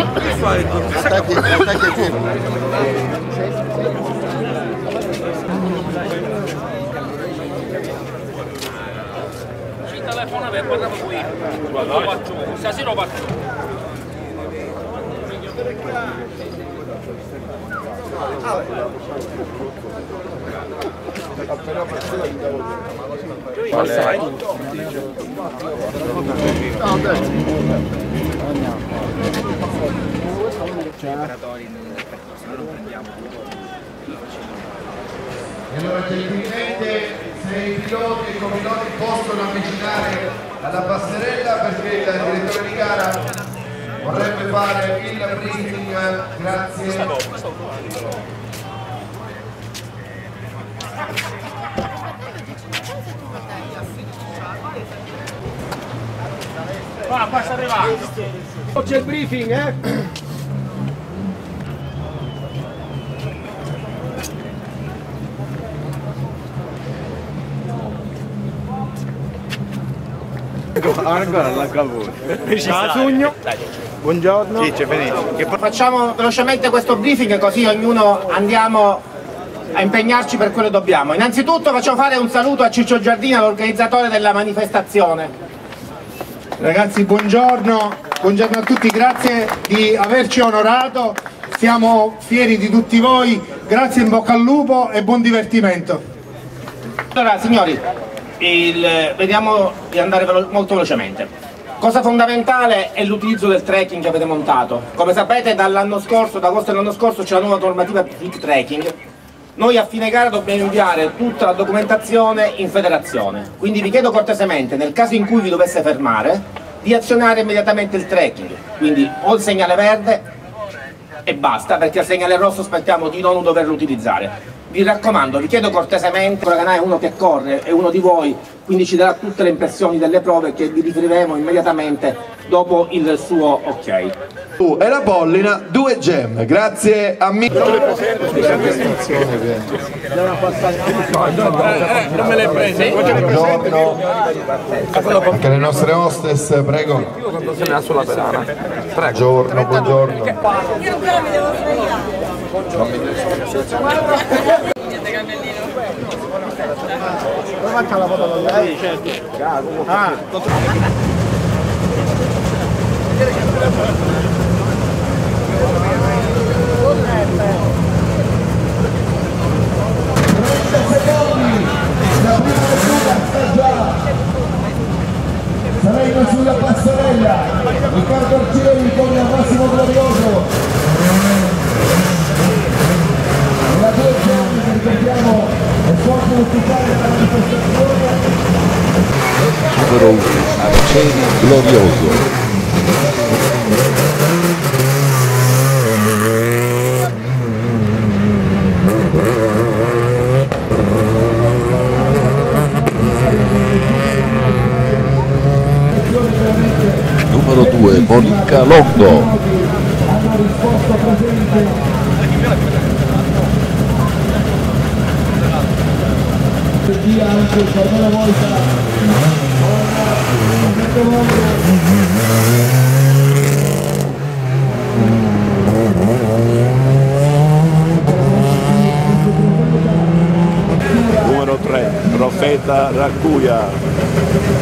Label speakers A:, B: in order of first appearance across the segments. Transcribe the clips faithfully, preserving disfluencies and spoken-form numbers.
A: Attacchi, attacchi a giro.
B: Ci telefona per guardare qui. Lo faccio, stasera lo faccio.
C: E allora gentilmente se i piloti e i copiloti possono avvicinare alla passerella perché il direttore di gara vorrebbe fare il briefing, grazie.
B: Va, basta arrivare.
D: C'è il briefing, eh?
A: Ancora la cavolo.
D: Ciao Sugno. Buongiorno.
A: Sì, c'è finito.
E: Facciamo velocemente questo briefing così ognuno andiamo a impegnarci per quello che dobbiamo. Innanzitutto facciamo fare un saluto a Ciccio Giardina, l'organizzatore della manifestazione.
D: Ragazzi, buongiorno. Buongiorno a tutti, grazie di averci onorato. Siamo fieri di tutti voi. Grazie, in bocca al lupo e buon divertimento.
E: Allora, signori, il, vediamo di andare velo molto velocemente. Cosa fondamentale è l'utilizzo del tracking che avete montato. Come sapete dall'anno scorso, da agosto dell'anno scorso, c'è la nuova normativa Peak Tracking. Noi a fine gara dobbiamo inviare tutta la documentazione in federazione. Quindi vi chiedo cortesemente, nel caso in cui vi dovesse fermare, di azionare immediatamente il tracking. Quindi o il segnale verde e basta, perché il segnale rosso aspettiamo di non doverlo utilizzare. Vi raccomando, vi chiedo cortesemente, il canale è uno che corre, è uno di voi, quindi ci darà tutte le impressioni delle prove che vi riferiremo immediatamente dopo il suo ok.
C: Tu e la Pollina, due gem, grazie a me.
B: Non me le prese?
C: Buongiorno. Anche le nostre hostess, prego. Buongiorno, buongiorno.
F: Io ancora mi devo svegliare.
D: Dove manca la foto con lei? Ah.
C: Saremo sulla passerella, Riccardo Arcieri con Massimo Glorioso. La due giorni che ricordiamo è forte ufficiale della manifestazione.
G: Numero uno, Arcieri Glorioso. Numero due, Monica Longo.
C: Hanno risposto presente. Via anche Carmela Volta.
G: Numero tre, Profeta Raccuia.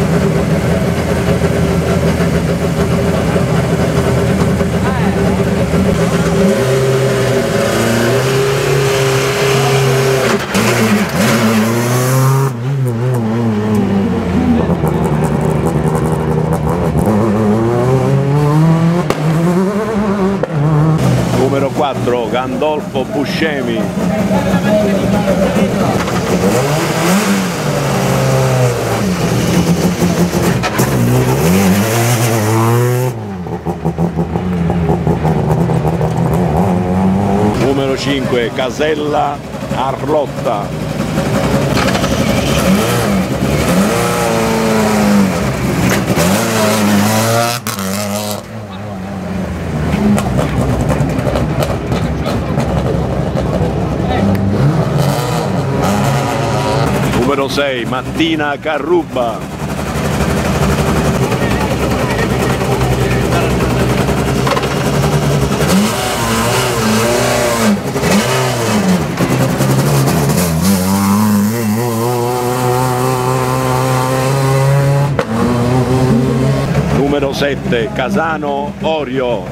G: Numero quattro, Gandolfo Buscemi. Numero cinque, Casella Arlotta. Numero sei, Mattina Carruba. sette Casano Orio.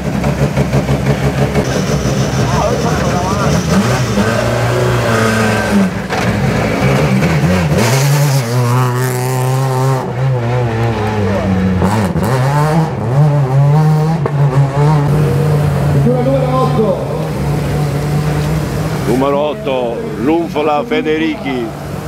G: Numero otto Lunfola Federichi.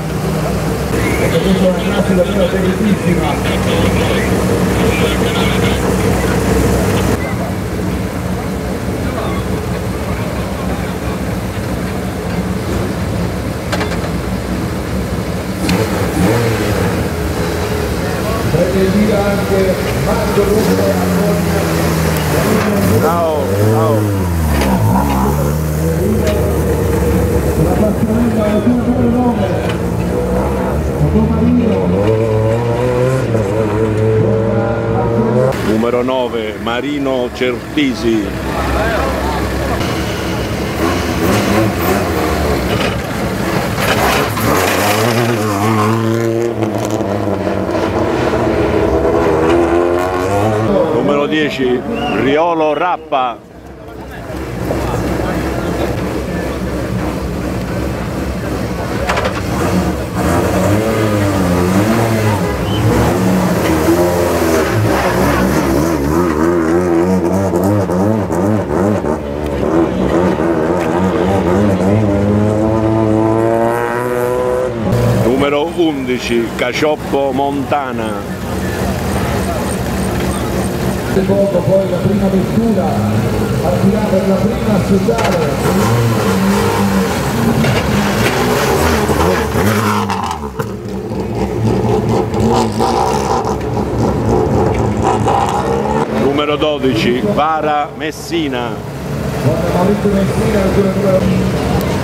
G: Ciao, ciao. Numero nove Marino Certisi. Numero dieci Riolo Rappa. Numero undici Cacioppo Montana.
C: Poco, poi la prima vettura partirà per la prima sociale.
G: Numero dodici Vara Messina.
C: Maurizio Messina, numero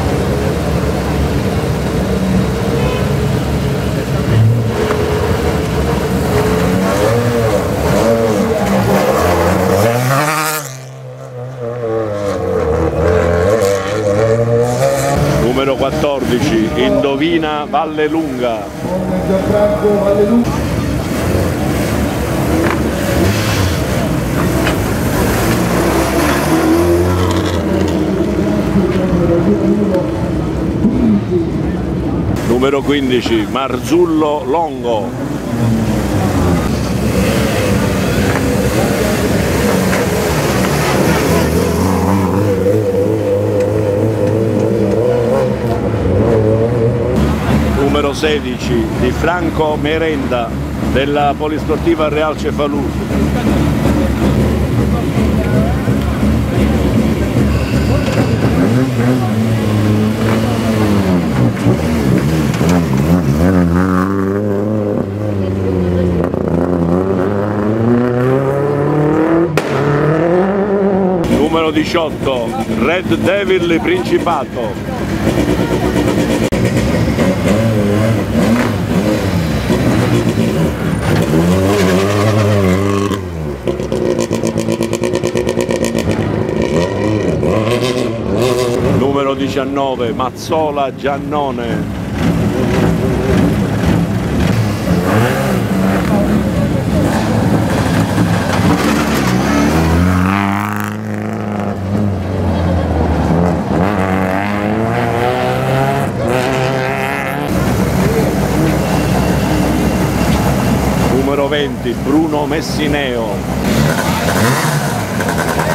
G: Numero quattordici Indovina Vallelunga. Numero quindici Marzullo Longo. Numero sedici Di Franco Merenda della Polisportiva Real Cefalù. Numero diciotto Red Devil Principato. Numero diciannove Mazzola Giannone. Numero venti Bruno Messineo.